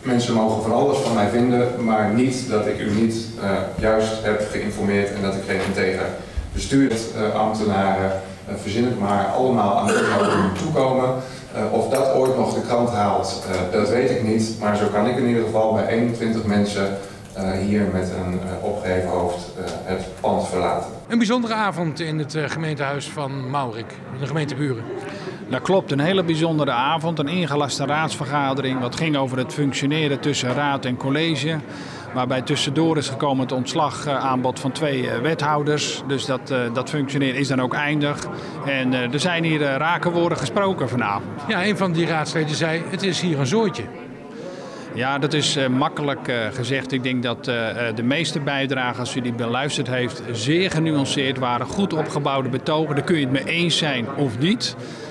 Mensen mogen van alles van mij vinden, maar niet dat ik u niet juist heb geïnformeerd en dat ik geen tegen bestuursambtenaren, verzin het maar, allemaal aan de toekomen. Of dat ooit nog de krant haalt, dat weet ik niet. Maar zo kan ik in ieder geval bij 21 mensen hier met een opgeheven hoofd het pand verlaten. Een bijzondere avond in het gemeentehuis van Maurik, in de gemeente Buren. Dat klopt, een hele bijzondere avond, een ingelaste raadsvergadering. Wat ging over het functioneren tussen raad en college. Waarbij tussendoor is gekomen het ontslagaanbod van 2 wethouders. Dus dat functioneren is dan ook eindig. En er zijn hier rake woorden gesproken vanavond. Ja, een van die raadsleden zei, het is hier een zootje. Ja, dat is makkelijk gezegd. Ik denk dat de meeste bijdragen, als u die beluisterd heeft, zeer genuanceerd waren. Goed opgebouwde betogen. Daar kun je het mee eens zijn of niet.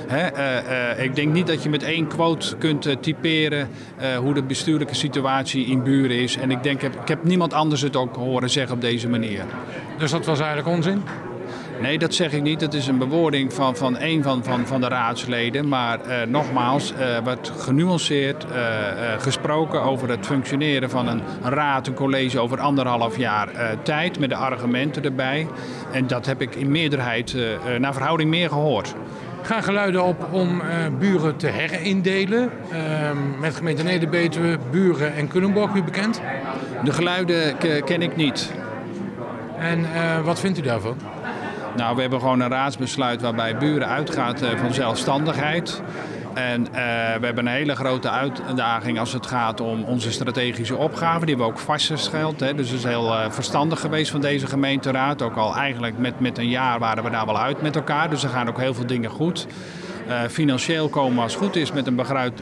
Ik denk niet dat je met 1 quote kunt typeren hoe de bestuurlijke situatie in Buren is. En ik heb niemand anders het ook horen zeggen op deze manier. Dus dat was eigenlijk onzin? Nee, dat zeg ik niet. Het is een bewoording van een van de raadsleden. Maar nogmaals, wordt genuanceerd gesproken over het functioneren van een raad, een college over 1,5 jaar tijd. Met de argumenten erbij. En dat heb ik in meerderheid naar verhouding meer gehoord. Gaan geluiden op om Buren te herindelen. Met gemeente Neder-Betuwe, Buren en Culemborg, u bekend? De geluiden ken ik niet. En wat vindt u daarvan? Nou, we hebben gewoon een raadsbesluit waarbij Buren uitgaat van zelfstandigheid. En we hebben een hele grote uitdaging als het gaat om onze strategische opgaven. Die hebben we ook vastgesteld. Dus het is heel verstandig geweest van deze gemeenteraad. Ook al eigenlijk met een jaar waren we daar wel uit met elkaar. Dus er gaan ook heel veel dingen goed. Financieel komen we als het goed is met een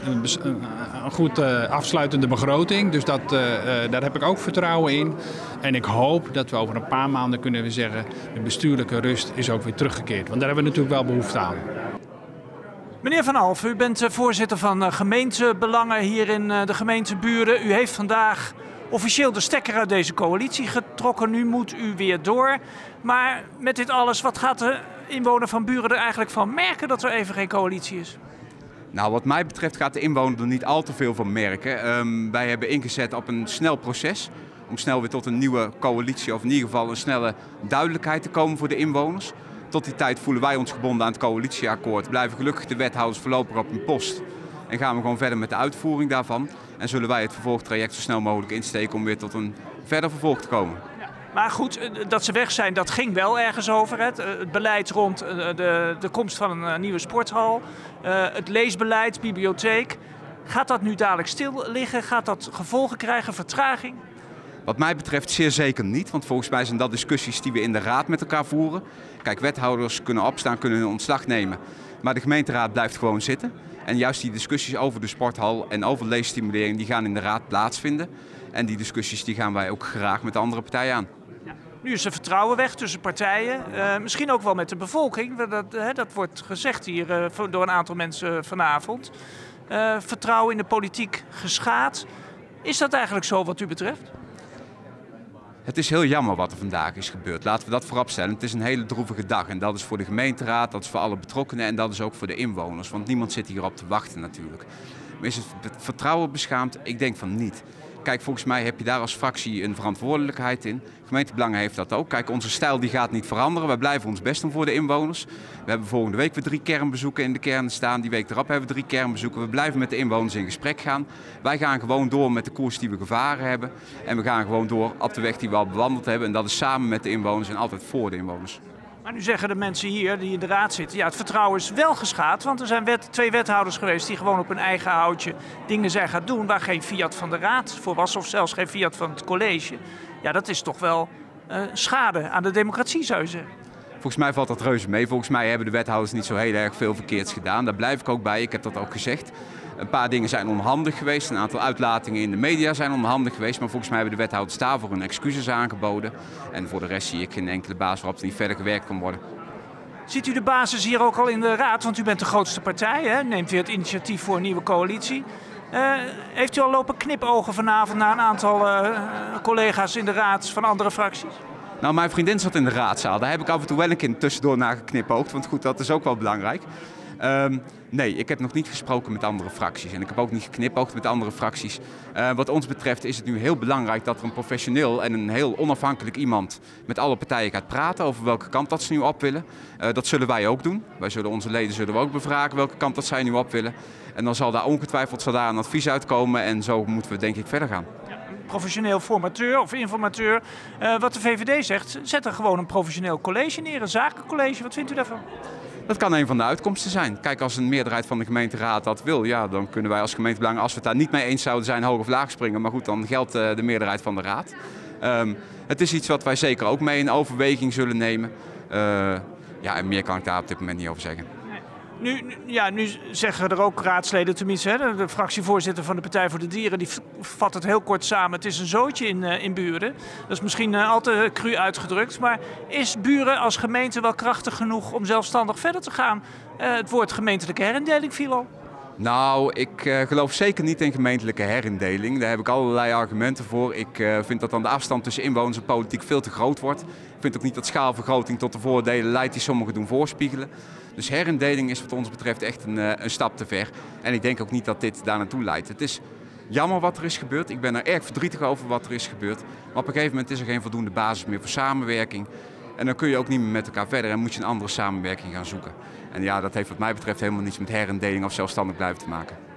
goed afsluitende begroting. Dus daar heb ik ook vertrouwen in. En ik hoop dat we over een paar maanden kunnen zeggen, de bestuurlijke rust is ook weer teruggekeerd. Want daar hebben we natuurlijk wel behoefte aan. Meneer Van Alphen, u bent voorzitter van gemeentebelangen hier in de gemeente Buren. U heeft vandaag officieel de stekker uit deze coalitie getrokken. Nu moet u weer door. Maar met dit alles, wat gaat de inwoner van Buren er eigenlijk van merken dat er even geen coalitie is? Nou, wat mij betreft gaat de inwoner er niet al te veel van merken. Wij hebben ingezet op een snel proces. Om snel weer tot een nieuwe coalitie of in ieder geval een snelle duidelijkheid te komen voor de inwoners. Tot die tijd voelen wij ons gebonden aan het coalitieakkoord. Blijven gelukkig de wethouders voorlopig op hun post. En gaan we gewoon verder met de uitvoering daarvan. En zullen wij het vervolgtraject zo snel mogelijk insteken om weer tot een verder vervolg te komen. Maar goed, dat ze weg zijn, dat ging wel ergens over. Het beleid rond de komst van een nieuwe sporthal. Het leesbeleid, bibliotheek. Gaat dat nu dadelijk stil liggen? Gaat dat gevolgen krijgen, vertraging? Wat mij betreft zeer zeker niet, want volgens mij zijn dat discussies die we in de raad met elkaar voeren. Kijk, wethouders kunnen opstaan, kunnen hun ontslag nemen, maar de gemeenteraad blijft gewoon zitten. En juist die discussies over de sporthal en over leesstimulering, die gaan in de raad plaatsvinden. En die discussies die gaan wij ook graag met de andere partijen aan. Ja. Nu is er vertrouwen weg tussen partijen, misschien ook wel met de bevolking. Dat wordt gezegd hier door een aantal mensen vanavond. Vertrouwen in de politiek geschaad. Is dat eigenlijk zo wat u betreft? Het is heel jammer wat er vandaag is gebeurd. Laten we dat vooropstellen. Het is een hele droevige dag en dat is voor de gemeenteraad, dat is voor alle betrokkenen en dat is ook voor de inwoners. Want niemand zit hierop te wachten natuurlijk. Maar is het vertrouwen beschaamd? Ik denk van niet. Kijk, volgens mij heb je daar als fractie een verantwoordelijkheid in. Gemeentebelangen heeft dat ook. Kijk, onze stijl die gaat niet veranderen. Wij blijven ons best doen voor de inwoners. We hebben volgende week weer 3 kernbezoeken in de kernen staan. Die week erop hebben we 3 kernbezoeken. We blijven met de inwoners in gesprek gaan. Wij gaan gewoon door met de koers die we gevaren hebben. En we gaan gewoon door op de weg die we al bewandeld hebben. En dat is samen met de inwoners en altijd voor de inwoners. Maar nu zeggen de mensen hier die in de raad zitten, ja, het vertrouwen is wel geschaad. Want er zijn 2 wethouders geweest die gewoon op hun eigen houtje dingen zijn gaan doen waar geen fiat van de raad voor was. Of zelfs geen fiat van het college. Ja, dat is toch wel schade aan de democratie, zou je zeggen. Volgens mij valt dat reuze mee. Volgens mij hebben de wethouders niet zo heel erg veel verkeerds gedaan. Daar blijf ik ook bij. Ik heb dat ook gezegd. Een paar dingen zijn onhandig geweest. Een aantal uitlatingen in de media zijn onhandig geweest. Maar volgens mij hebben de wethouders daarvoor hun excuses aangeboden. En voor de rest zie ik geen enkele basis waarop er niet verder gewerkt kan worden. Ziet u de basis hier ook al in de raad? Want u bent de grootste partij. Hè? Neemt u het initiatief voor een nieuwe coalitie. Heeft u al lopen knipogen vanavond naar een aantal collega's in de raad van andere fracties? Nou, mijn vriendin zat in de raadzaal. Daar heb ik af en toe wel een keer tussendoor naar geknipoogd. Want goed, dat is ook wel belangrijk. Nee, ik heb nog niet gesproken met andere fracties en ik heb ook niet geknipoogd met andere fracties. Wat ons betreft is het nu heel belangrijk dat er een professioneel en een heel onafhankelijk iemand met alle partijen gaat praten over welke kant dat ze nu op willen. Dat zullen wij ook doen. Wij zullen onze leden ook bevragen welke kant dat zij nu op willen. En dan zal daar ongetwijfeld een advies uitkomen en zo moeten we denk ik verder gaan. Professioneel formateur of informateur. Wat de VVD zegt, zet er gewoon een professioneel college neer, een zakencollege. Wat vindt u daarvan? Dat kan een van de uitkomsten zijn. Kijk, als een meerderheid van de gemeenteraad dat wil, ja, dan kunnen wij als gemeentebelangen, als we het daar niet mee eens zouden zijn, hoog of laag springen. Maar goed, dan geldt de meerderheid van de raad. Het is iets wat wij zeker ook mee in overweging zullen nemen. Ja, en meer kan ik daar op dit moment niet over zeggen. Nu zeggen er ook raadsleden, tenminste, hè, de fractievoorzitter van de Partij voor de Dieren, die vat het heel kort samen. Het is een zootje in Buren. Dat is misschien al te cru uitgedrukt. Maar is Buren als gemeente wel krachtig genoeg om zelfstandig verder te gaan? Het woord gemeentelijke herindeling viel al. Nou, ik geloof zeker niet in gemeentelijke herindeling. Daar heb ik allerlei argumenten voor. Ik vind dat dan de afstand tussen inwoners en politiek veel te groot wordt. Ik vind ook niet dat schaalvergroting tot de voordelen leidt die sommigen doen voorspiegelen. Dus herindeling is wat ons betreft echt een stap te ver. En ik denk ook niet dat dit daar naartoe leidt. Het is jammer wat er is gebeurd. Ik ben er erg verdrietig over wat er is gebeurd. Maar op een gegeven moment is er geen voldoende basis meer voor samenwerking. En dan kun je ook niet meer met elkaar verder en moet je een andere samenwerking gaan zoeken. En ja, dat heeft wat mij betreft helemaal niets met herindeling of zelfstandig blijven te maken.